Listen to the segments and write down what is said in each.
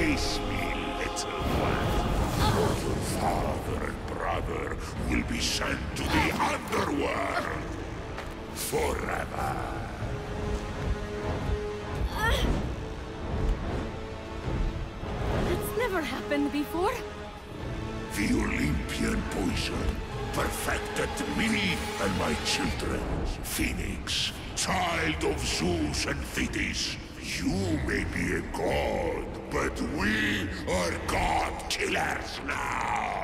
Face me, little one. Your father and brother will be sent to the underworld. Forever. That's never happened before. The Olympian poison perfected me and my children. Phoenix, child of Zeus and Thetis, you may be a god, but we are god killers now.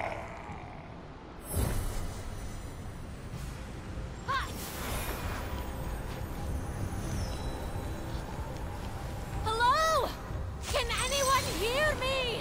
Hello? Can anyone hear me?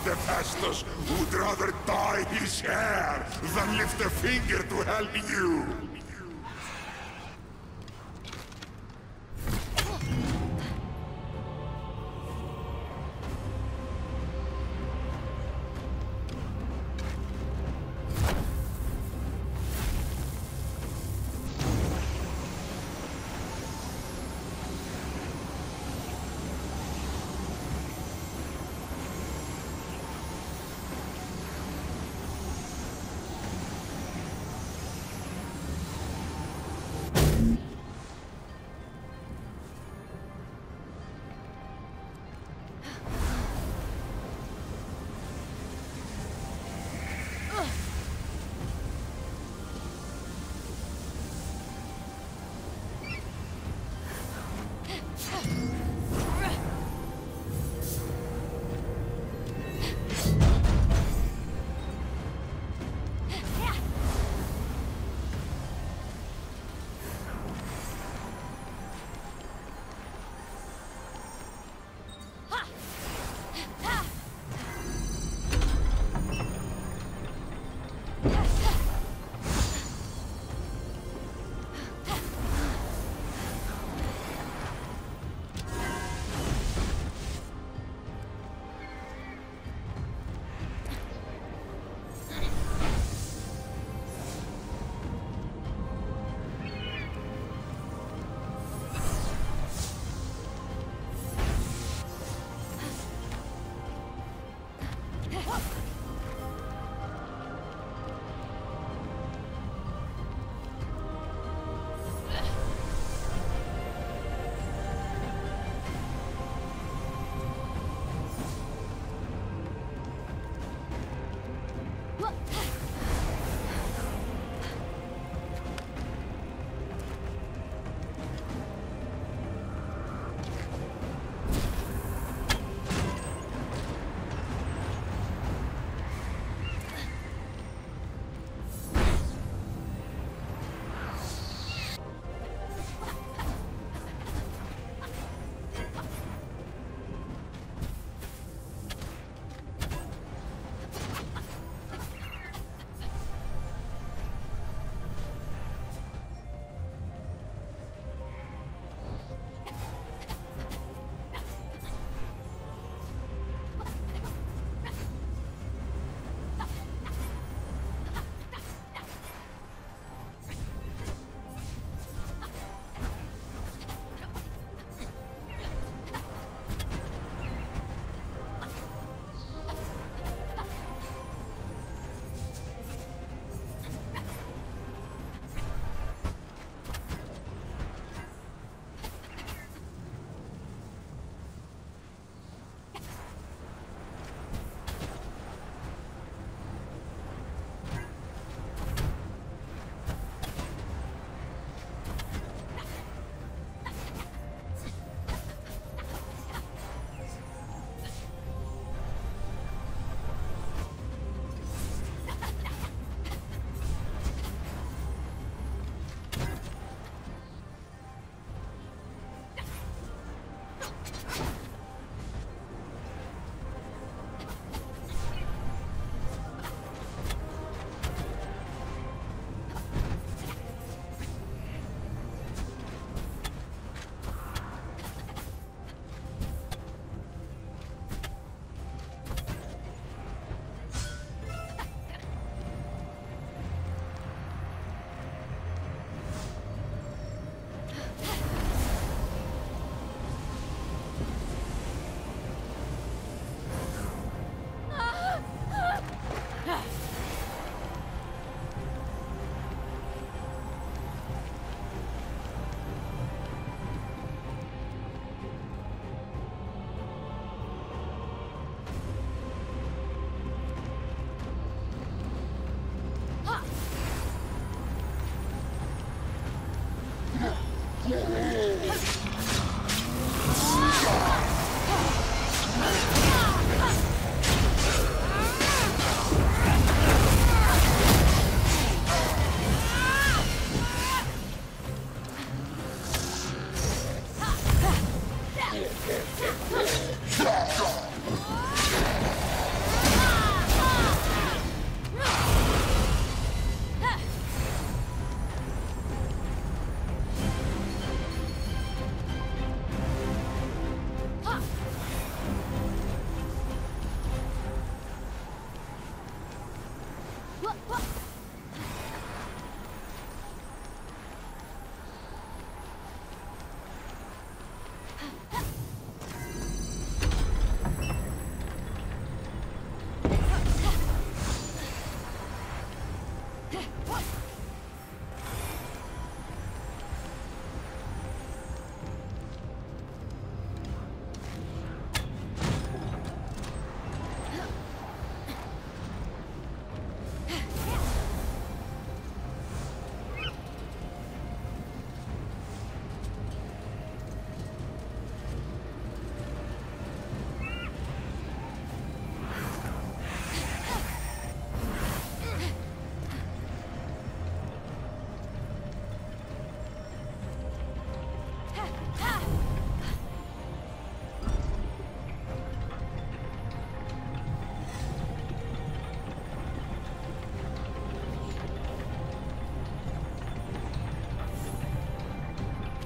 Hephaestus would rather dye his hair than lift a finger to help you.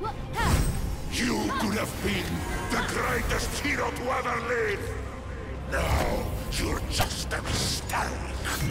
You could have been the greatest hero to ever live! Now, you're just a mistake!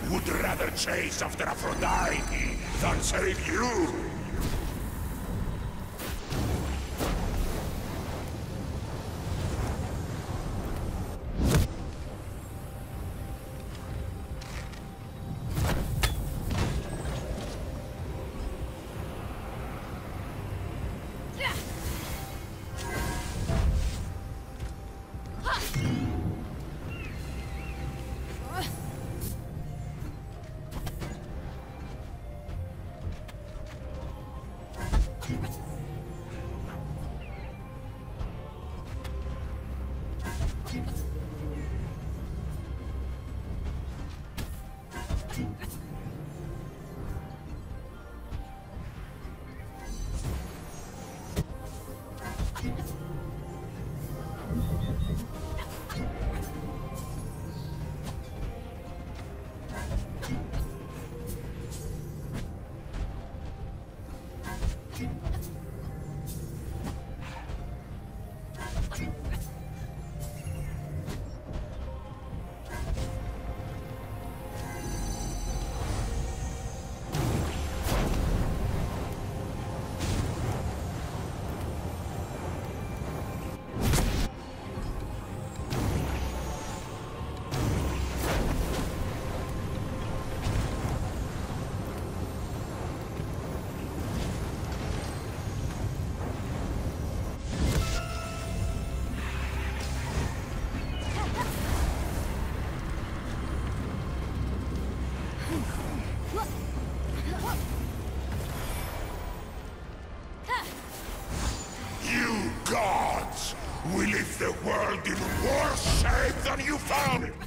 would rather chase after Aphrodite than save you! You gods will leave the world in worse shape than you found it!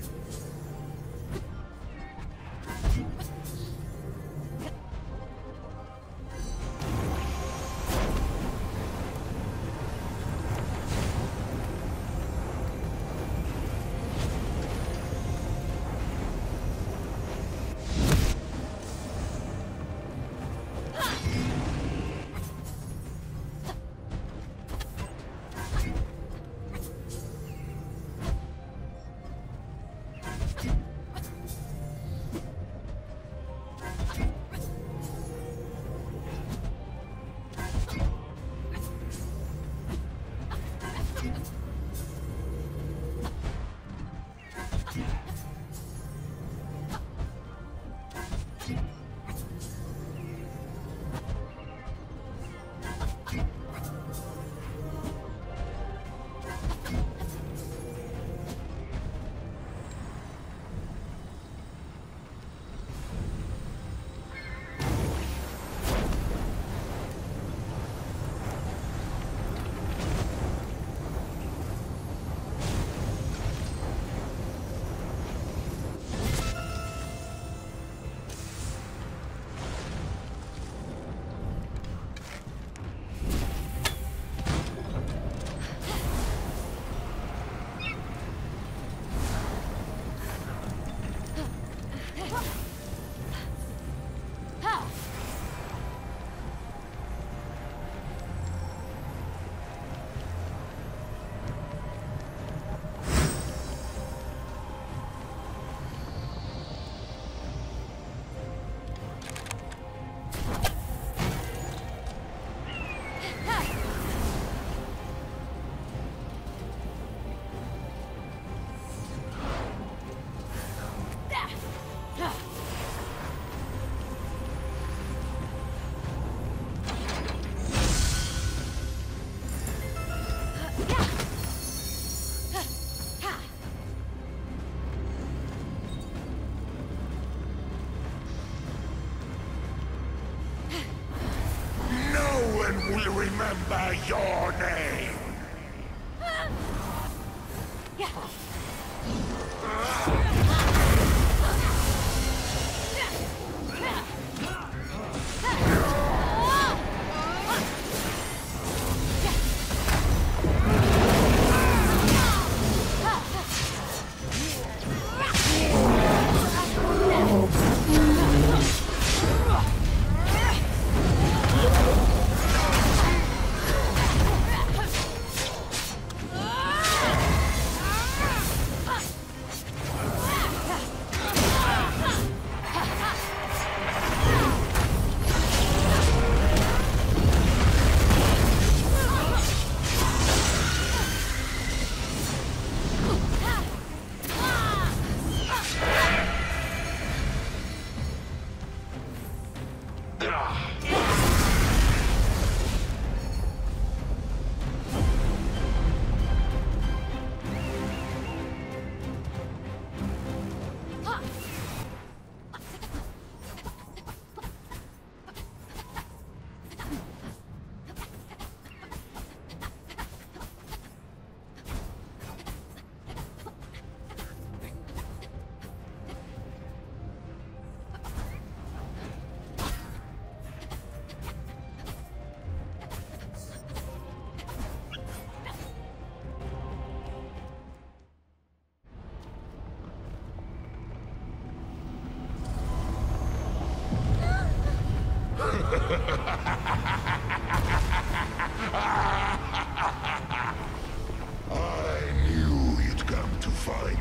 Will remember your name.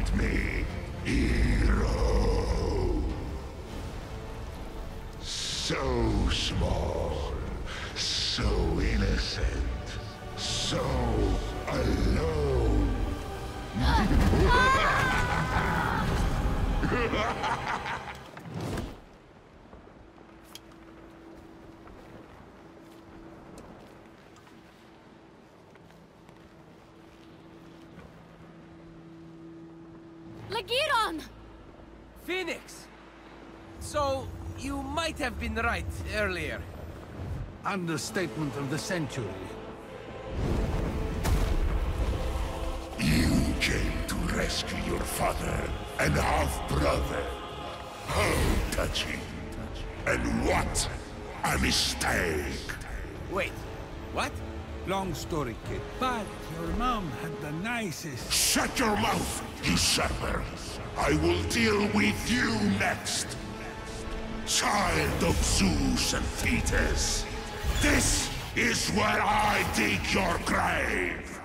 at me, hero. So small, so innocent, so alone. Lagiron! Phoenix! So, you might have been right earlier. Understatement of the century. You came to rescue your father and half-brother. How touching. And what a mistake. Wait, what? Long story, kid. But your mom had the nicest... Shut your mouth, usurper! I will deal with you next! Child of Zeus and Thetis! This is where I dig your grave!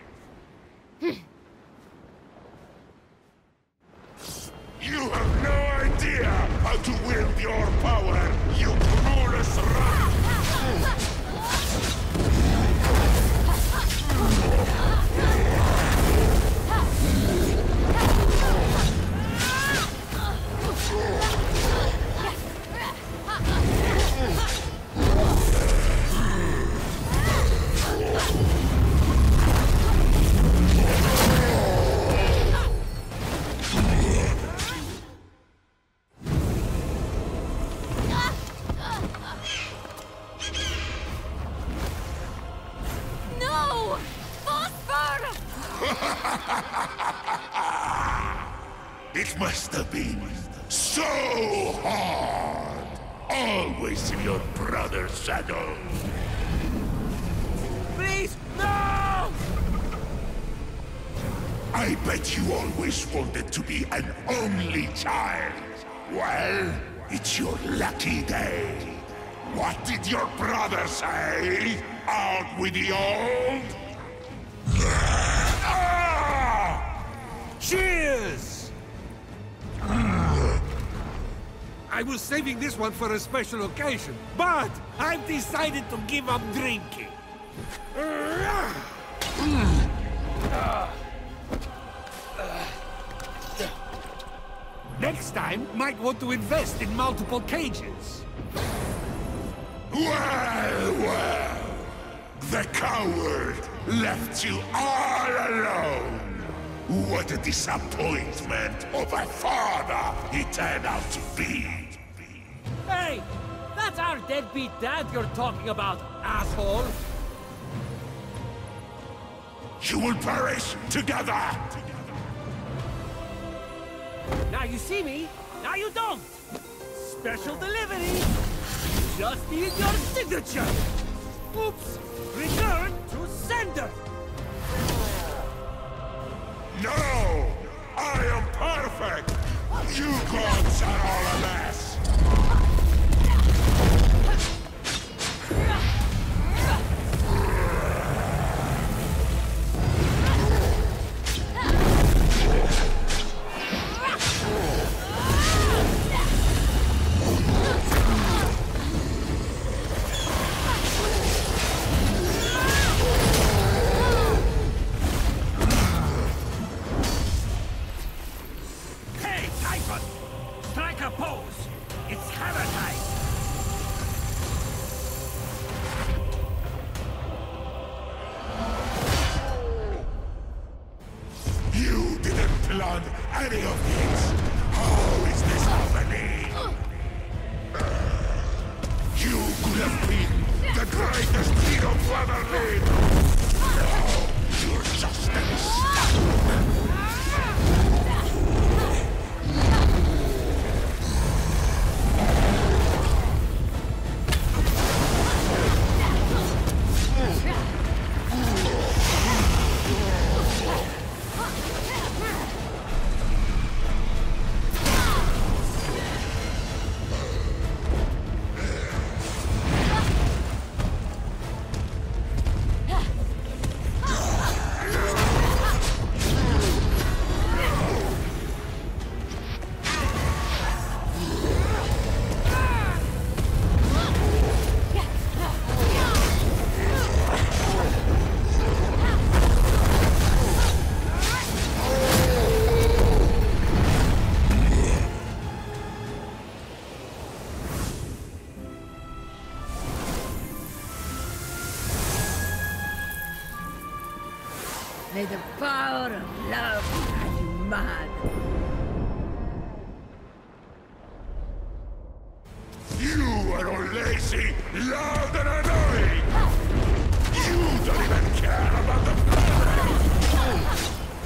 You have no idea how to wield your power, you clueless rat! No! Phosphor! It must have been so hard! Always in your brother's shadow! Please, no! I bet you always wanted to be an only child. Well, it's your lucky day. What did your brother say? Out with the old? Cheers! I was saving this one for a special occasion, but I've decided to give up drinking. Next time, might want to invest in multiple cages. Well! The coward left you all alone! What a disappointment of a father he turned out to be! Hey! That's our deadbeat dad you're talking about, asshole! You will perish together! Now you see me, now you don't! Special delivery! Just need your signature! Oops! Return to sender! No! I am perfect! You gods are all a mess! Strike a pose! It's hammer time! You didn't plan any of this! How is this happening? You could have been the greatest hero to ever live! No, you're just a mistake! May the power of love drive you mad. You are all lazy, loud and annoying! You don't even care about the planet!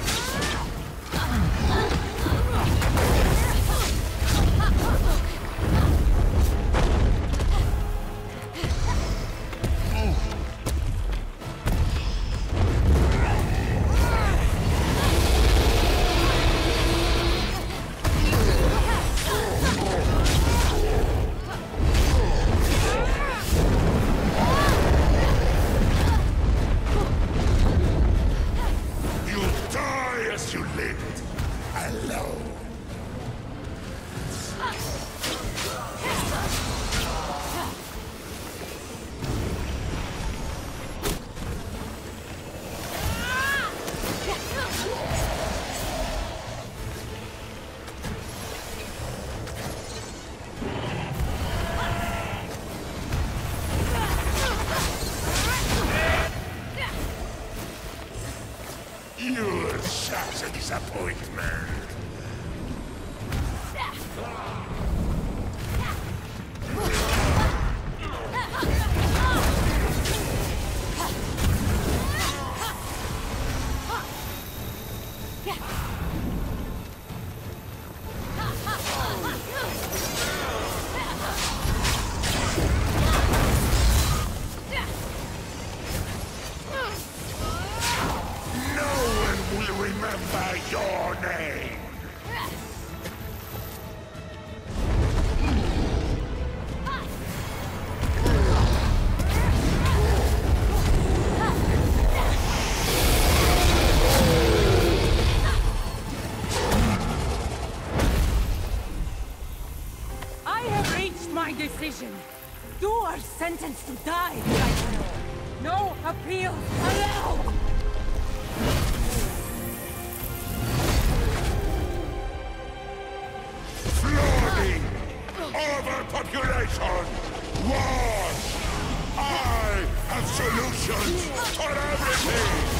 You're such a disappointment. Remember your name! I have reached my decision. You are sentenced to die, Viper. No appeal allowed! Overpopulation! Wars! I have solutions for everything!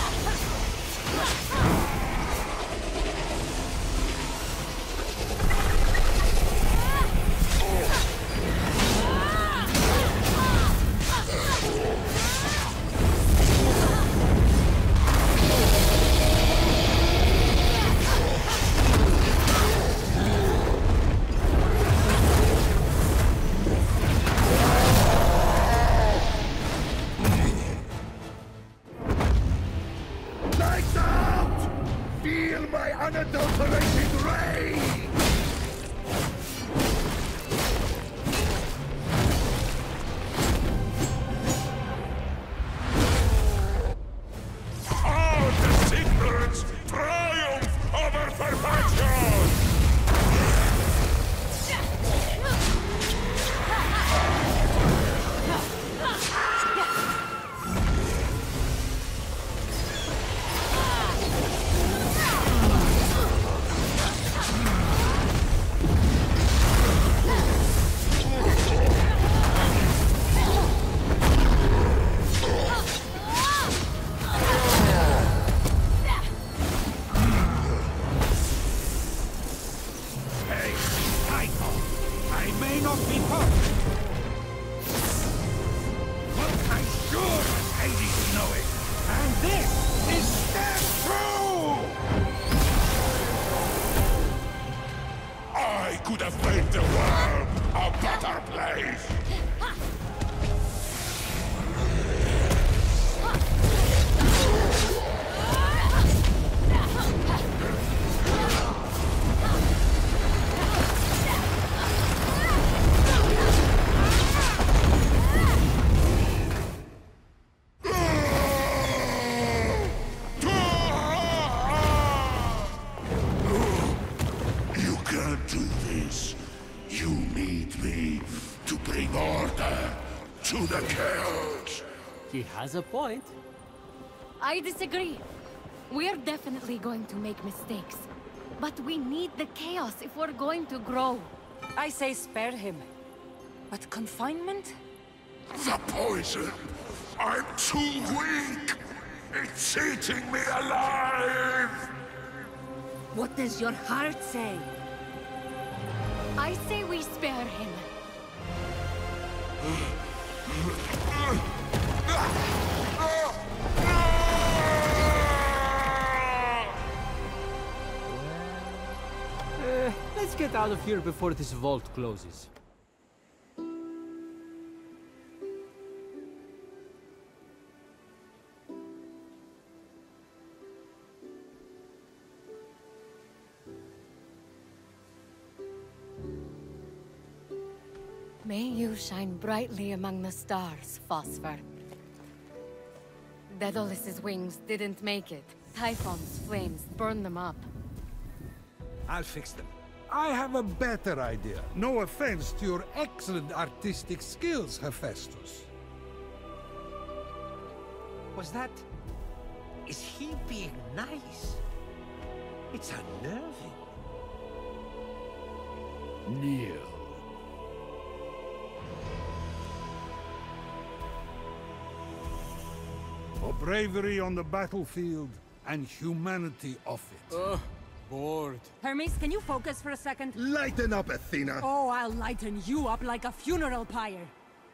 Feel my unadulterated rage! All this ignorance triumph over perfection! Could have made the world a better place! You can't do this. You need me to bring order to the chaos. He has a point. I disagree. We're definitely going to make mistakes. But we need the chaos if we're going to grow. I say spare him. But confinement? The poison! I'm too weak! It's eating me alive! What does your heart say? I say we spare him. Let's get out of here before this vault closes. May you shine brightly among the stars, Phosphor. Daedolus's wings didn't make it. Typhon's flames burned them up. I'll fix them. I have a better idea. No offense to your excellent artistic skills, Hephaestus. Was that... Is he being nice? It's unnerving. Kneel. For bravery on the battlefield and humanity off it. Bored. Hermes, can you focus for a second? Lighten up, Athena! Oh, I'll lighten you up like a funeral pyre.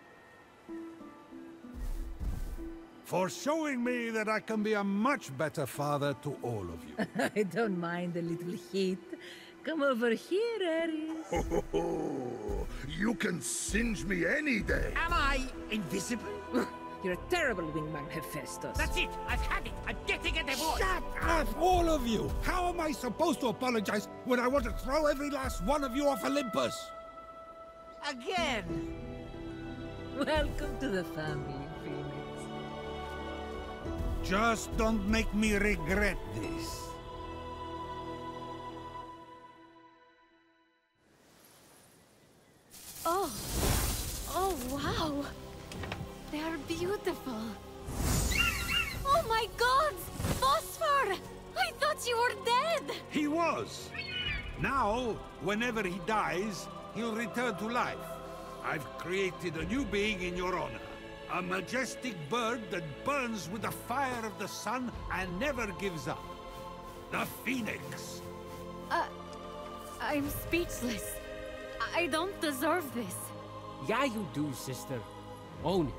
For showing me that I can be a much better father to all of you. I don't mind a little heat. Come over here, Ares. You can singe me any day! Am I invisible? You're a terrible wingman, Hephaestus. That's it! I've had it! I'm getting a divorce! Shut up, all of you! How am I supposed to apologize when I want to throw every last one of you off Olympus? Again! Welcome to the family, Phoenix. Just don't make me regret this. Oh! Oh, wow! They are beautiful. Oh my god! Phosphor! I thought you were dead! He was. Now, whenever he dies, he'll return to life. I've created a new being in your honor. A majestic bird that burns with the fire of the sun and never gives up. The Phoenix. I'm speechless. I don't deserve this. Yeah, you do, sister. Own it.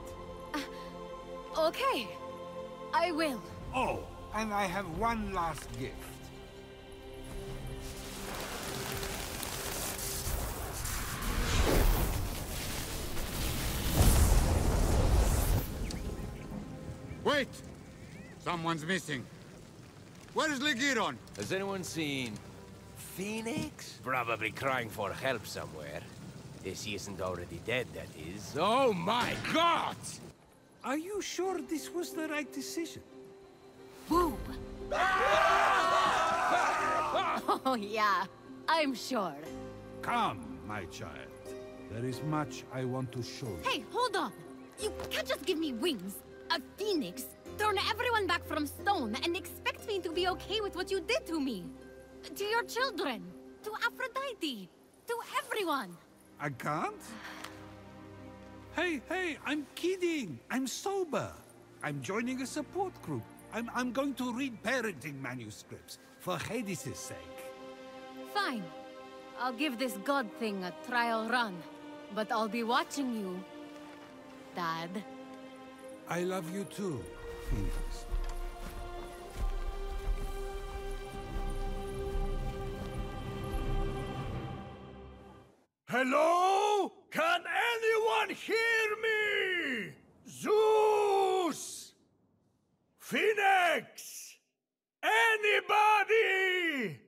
Okay. I will. Oh, and I have one last gift. Wait! Someone's missing. Where's Ligiron? Has anyone seen Phoenix? Probably crying for help somewhere. If he isn't already dead, that is. Oh my god! Are you sure this was the right decision? Boom! Oh yeah, I'm sure. Come, my child. There is much I want to show you. Hey, hold on! You can't just give me wings. A phoenix, turn everyone back from stone, and expect me to be okay with what you did to me. To your children. To Aphrodite. To everyone. I can't? Hey, I'm kidding. I'm sober. I'm joining a support group. I'm going to read parenting manuscripts for Hades' sake. Fine. I'll give this god thing a trial run. But I'll be watching you, Dad. I love you too, Phoenix. Hello? Can anyone hear me? Zeus! Phoenix! Anybody?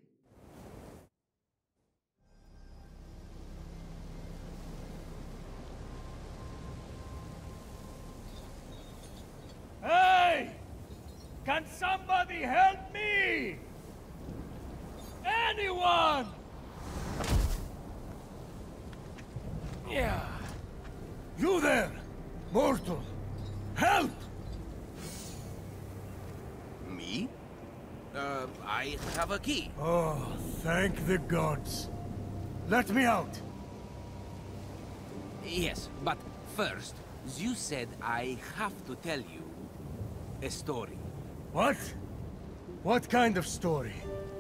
Hey! Can somebody help me? Anyone? Yeah. You there, mortal! Help! Me? I have a key. Oh, thank the gods. Let me out. Yes, but first, Zeus said I have to tell you a story. What? What kind of story?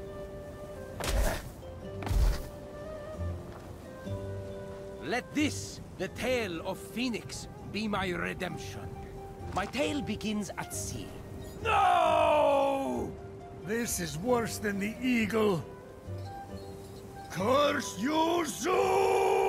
Let this, the tale of Phoenix, be my redemption. My tale begins at sea. No! This is worse than the eagle. Curse you, Zeus!